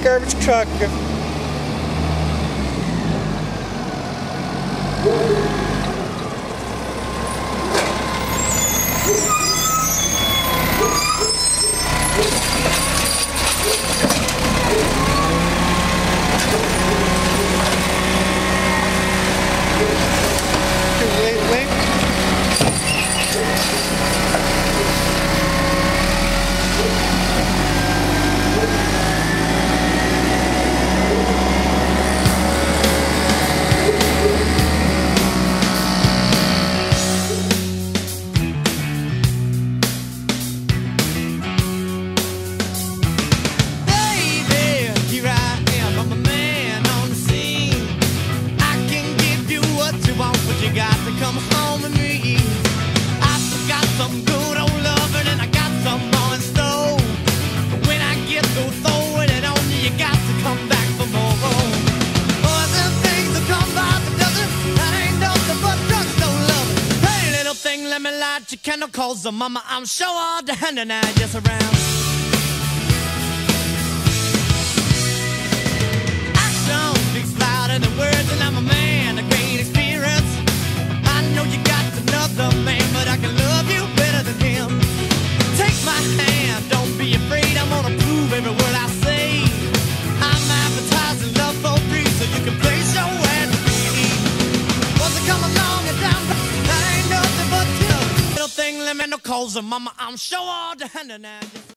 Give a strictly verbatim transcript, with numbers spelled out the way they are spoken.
Garbage truck. Wait, wait. You got to come home with me. I got some good old loving and I got some more in store. But when I get through throwing it on you, you got to come back for more. Oh, them things that come by the dozen, that ain't nothing but drugstore loving. Hey, little thing, let me light your candle, cause the mama, I'm sure all the hand and I just around. Action speaks louder than words, and I'm a man, a great experience. I know you got another man, but I can love you better than him. Take my hand, don't be afraid, I'm gonna prove every word I say. I'm advertising love for free, so you can place your ad to me. Once I come along and down, that ain't nothing but you. Little thing, let me know, cause mama, I'm sure all the hand and